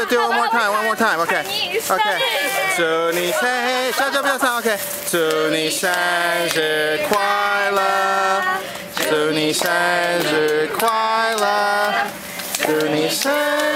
do it one more time. One more time. Okay. Okay. 祝你生日，小脚不要唱。OK。祝你生日快乐，祝你生日快乐，祝你生日。